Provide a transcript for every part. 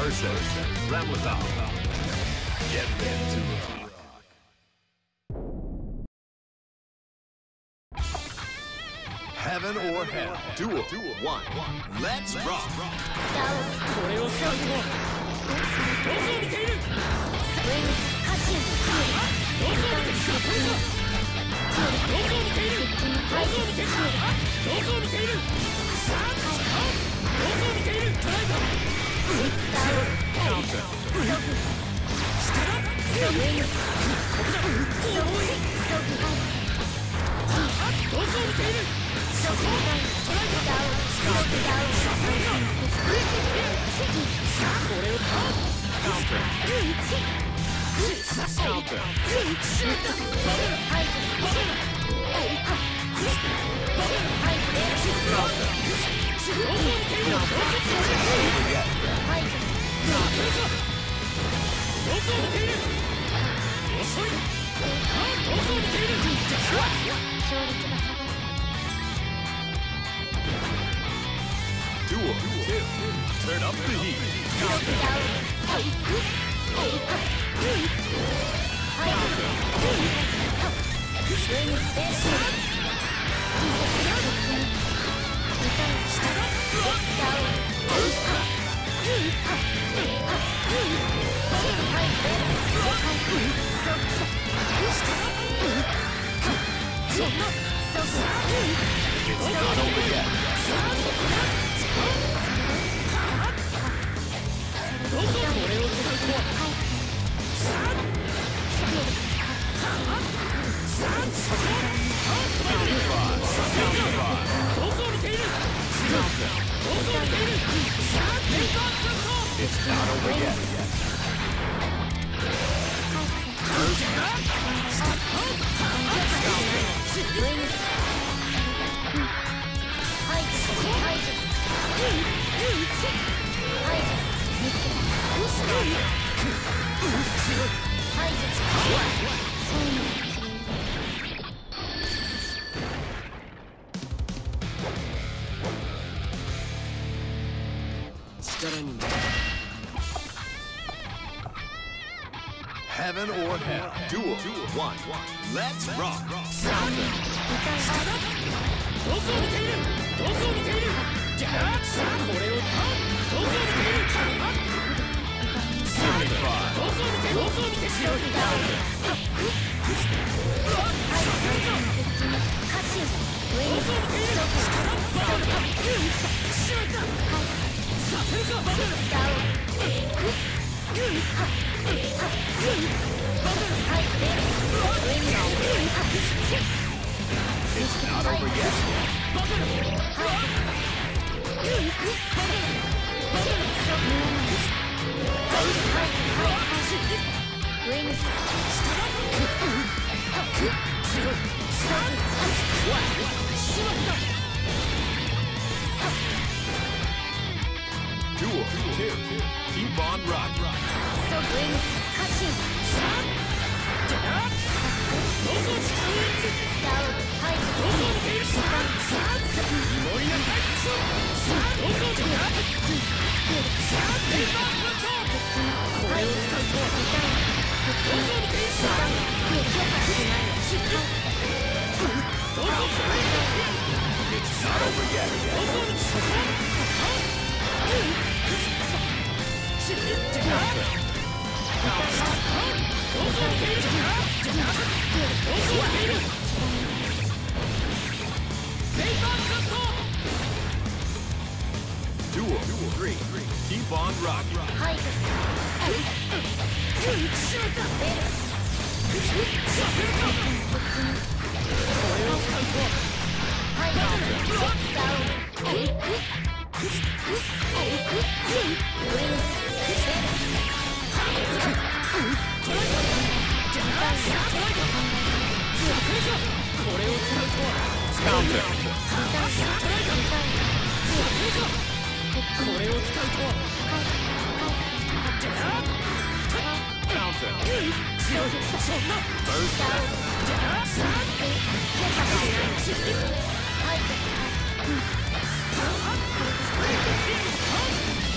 versus Ramlethal. Get ready to rock. Heaven or Hell. Duel 1. Let's rock. これを使うともどこを見ているどこを見ているどこを見ているどこを見ているどこを見ているさあどこを見ているトライだカウンター下だここだ重いどこを見ているそこトライだスカウトさあこれをカウンターカウンターシュートバブルバブルバブルカウンターどこを見ているどこを見ているどこを見ている遅いどこを見ている Duel 2. Turn up the heat. It's not over yet. どここれを使うとはさあどこを見ているどこを見ているさあテイクアウト It's not over yet. Heaven or Hell. Duel 1. Let's rock. どこを見ているどこを見ているじゃあさあこれをどこを見ているどこを見てどこを見てしようIt's not over yet. Duel 2. Keep on rocking. It's not over yet. Duel 3. Keep on rocking.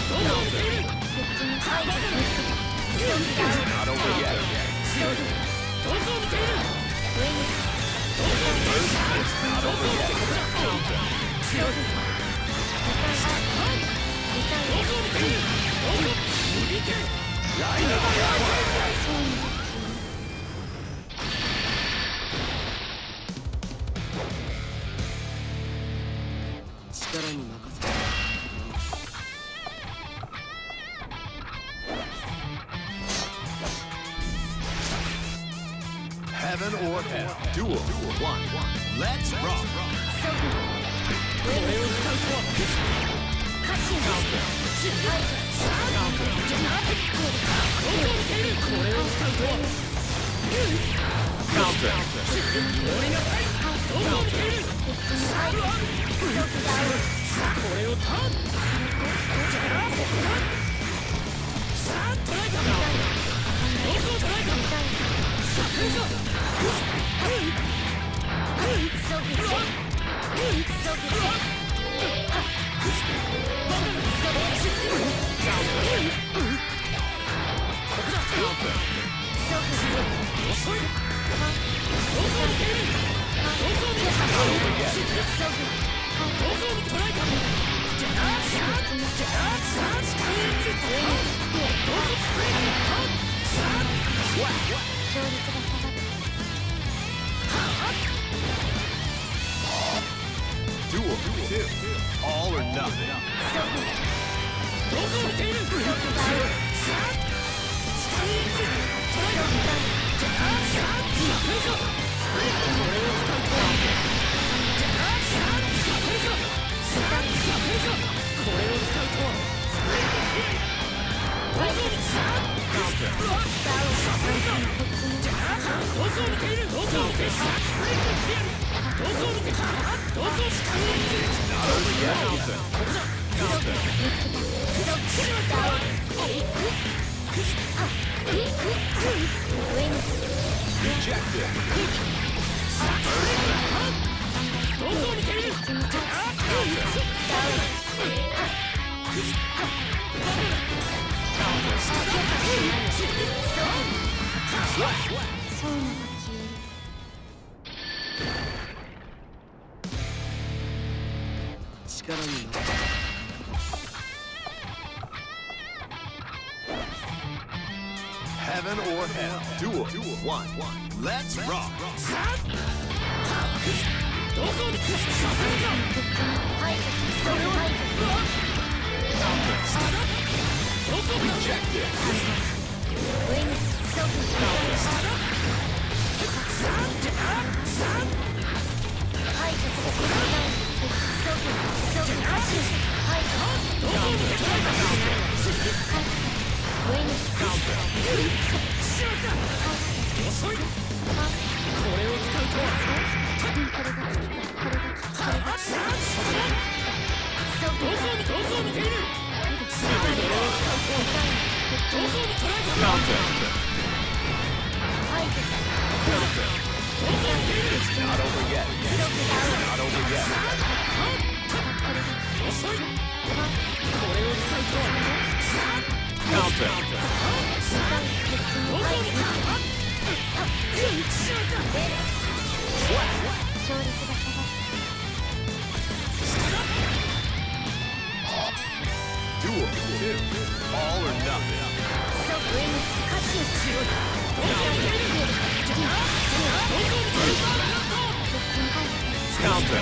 Not over yet. どこを見ている。 It's not over yet. Counter. 力に任せて。 Heaven or hell. Duel. One. Let's rock. Counter. Duel 2. All or nothing. Heaven or hell. Duel 1. Let's rock. Rejected. It's not over yet. Not over yet. Counter. Duel 2. All or nothing. Counter.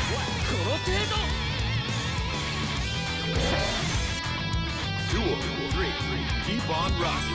Duel three. Keep on rocking.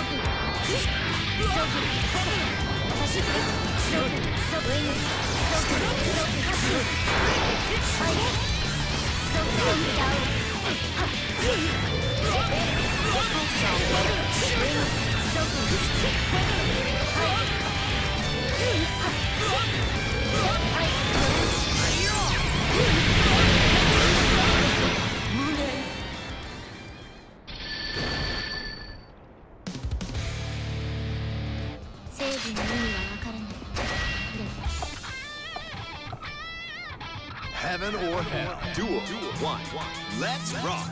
Heaven or hell. Duel. One. Let's rock.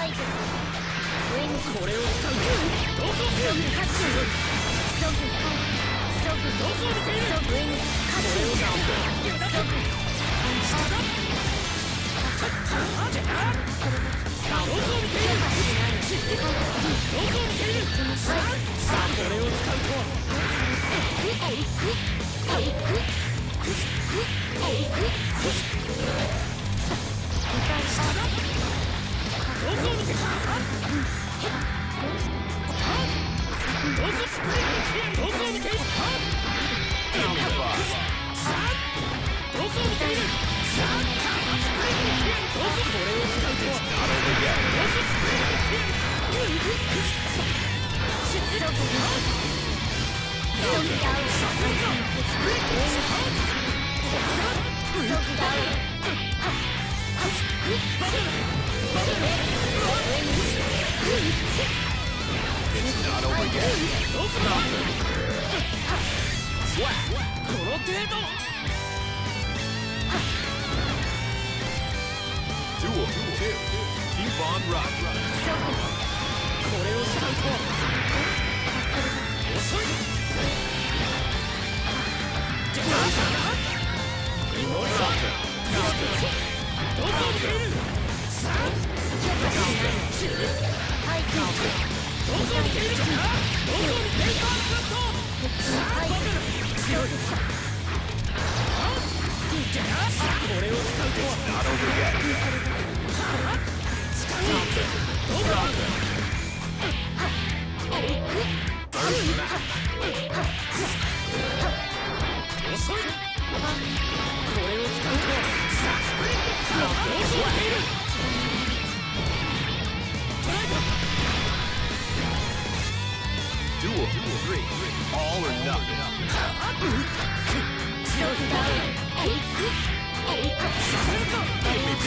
It's not over yet. Duel. Two. Keep on rocking. It's not over yet. First match. Duel. Three. All or nothing. Give me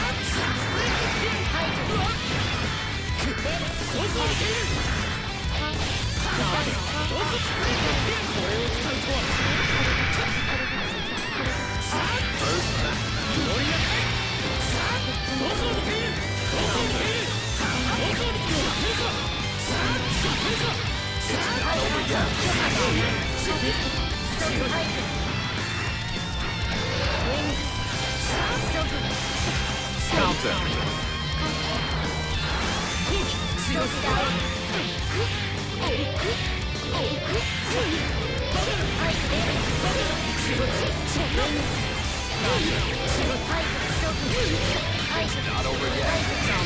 Not over yet.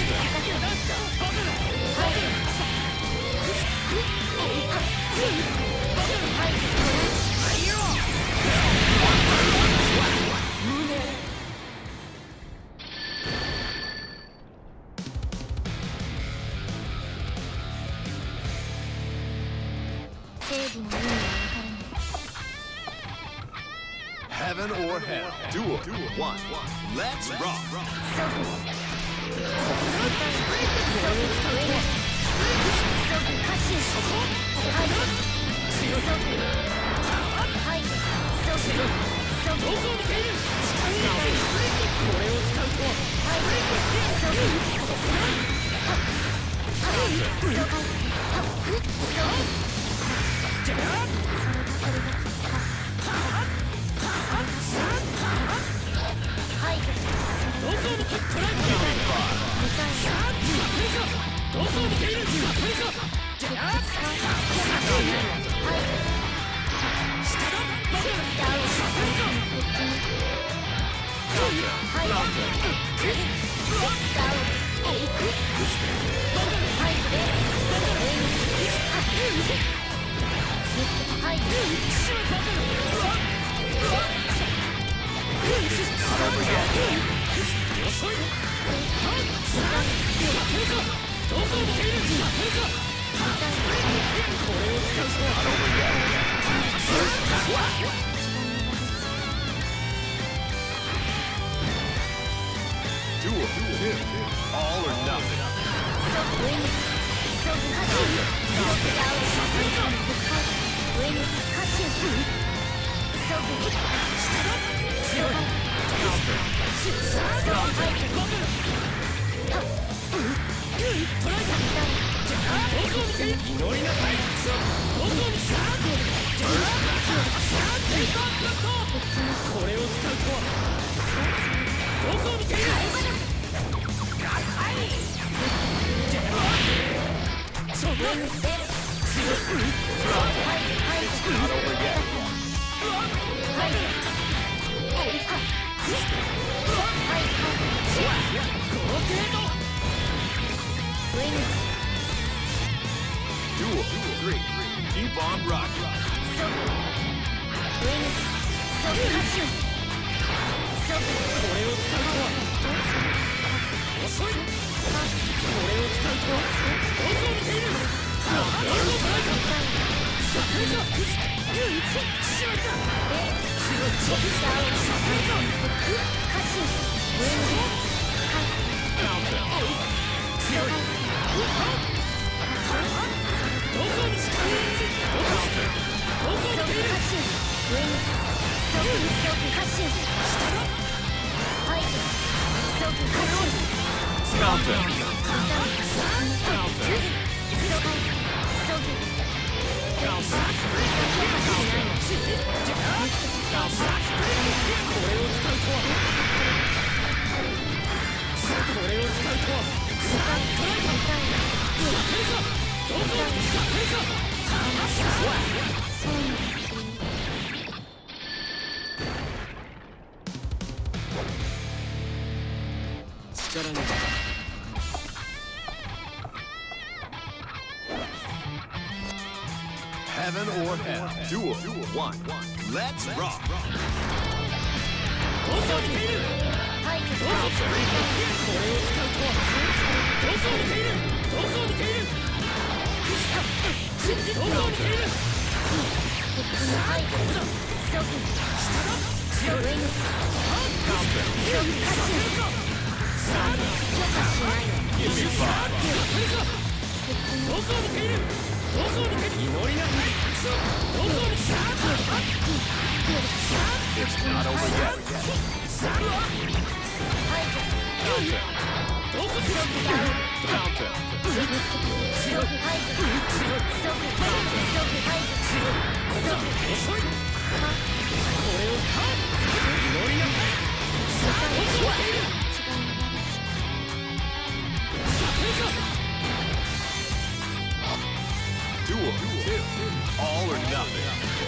Heaven or hell. Duel. One. Let's rock. Counter. All or nothing. Not over yet. Duel 3. Keep on rocking. Heaven or hell. Duel 1. Let's rock. Give me 5. It's not over yet. Duel 2. All or nothing.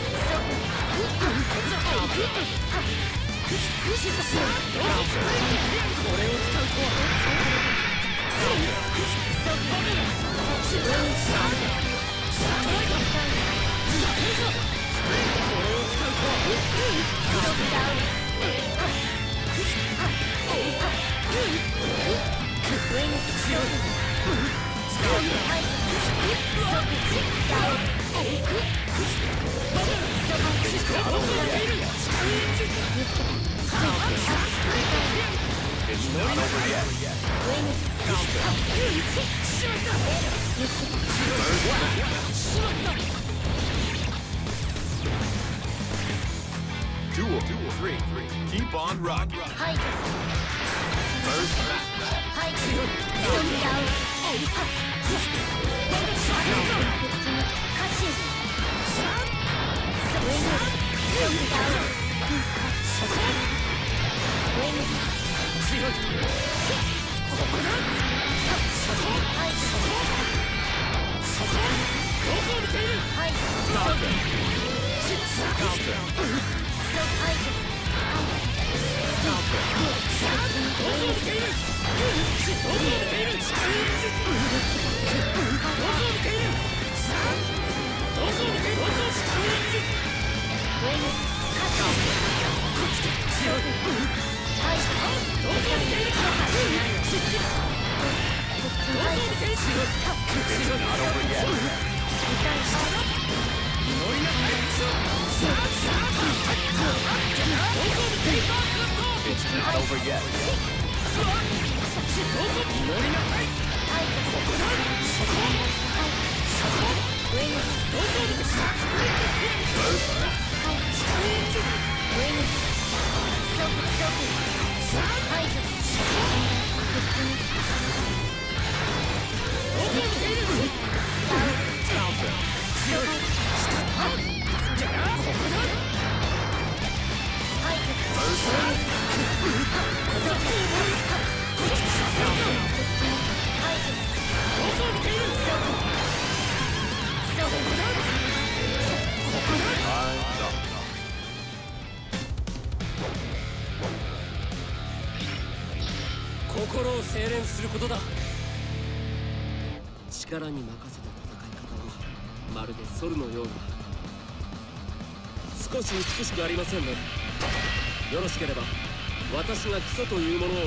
It's not over yet. Duel 3. Keep on rocking. First match. not over yet. 心を精錬することだ。力に任せた戦い方はまるでソルのような。少し美しくありませんね。よろしければ私が基礎というものを。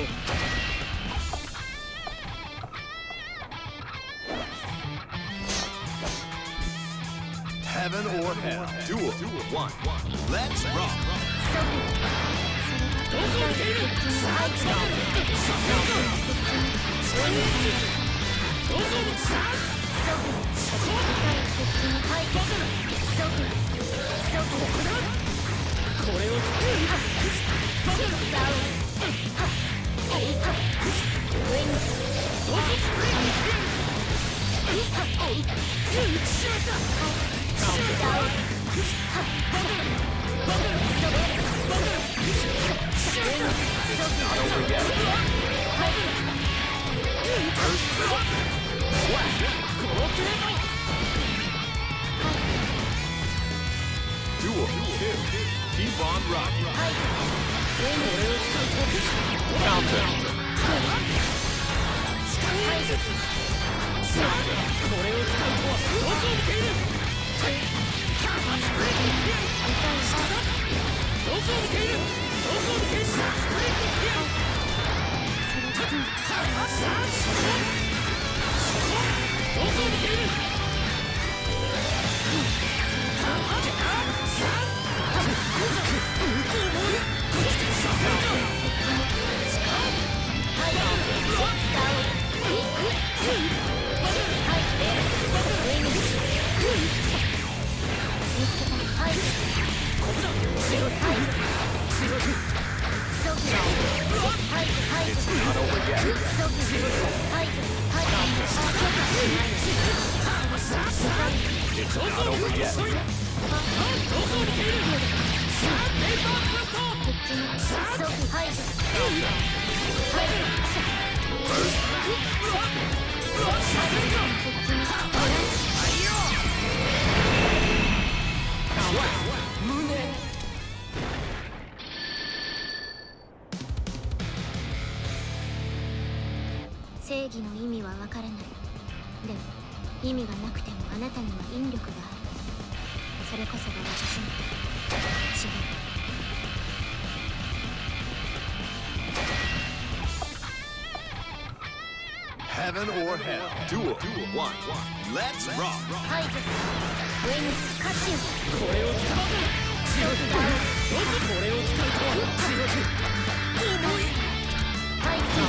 Heaven or hell. Duel 1. Let's rock. どこを見ている。さあどこを見ている。さあそここれを Duel 2. Keep on rocking. Counter. これを使うとはどこを見ている。どこを見ている。どこを見ている。どこを見ている。 正義の意味はわからない。でも意味がなくてもあなたには引力がある。それこそが私の違う。 Heaven or hell. Duel 1. Let's rock. 排除。ウェニス・カシウス。 これを使う。これを使うとは重い。 排除。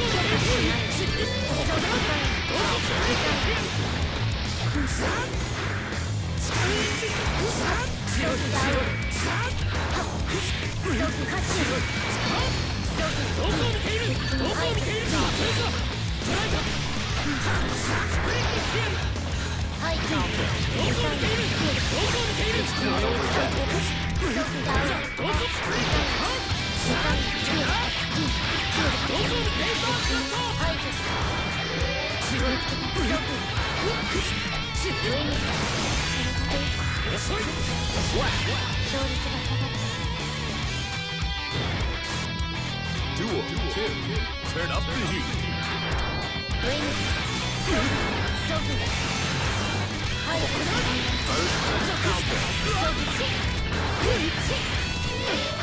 Duel 2. Turn up the heat.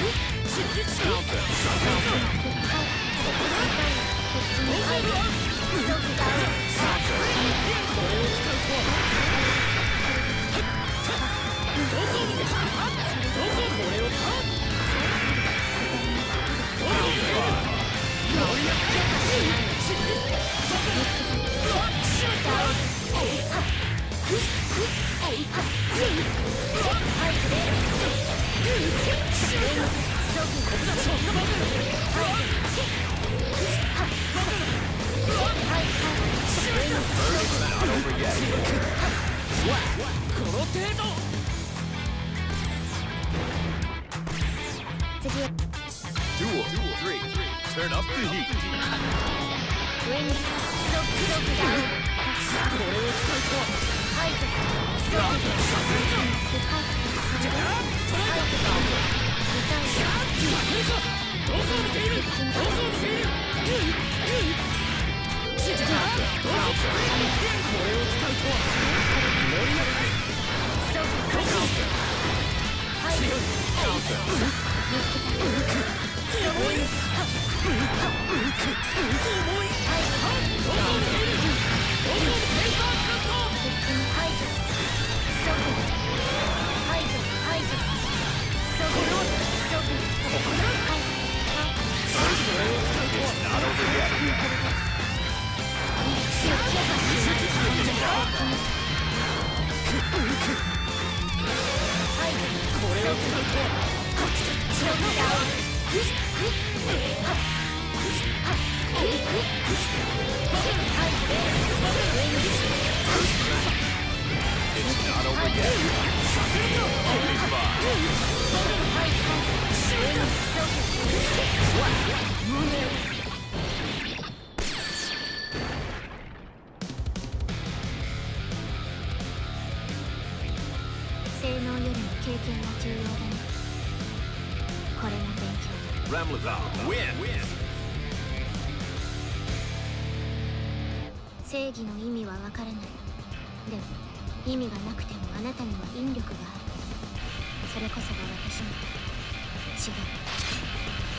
はい。 Duel 3. Turn up the heat. 上にストックダウン。これを使うとはいストックどこを見ているどこを見ているこれを使うとは盛り上がりストックはい強い性能よりも経験が重要だね。これも勉強だ。 Ramlethal win. 正義の意味は分からない。でも意味がなくてもあなたには引力がある。それこそが私の違う。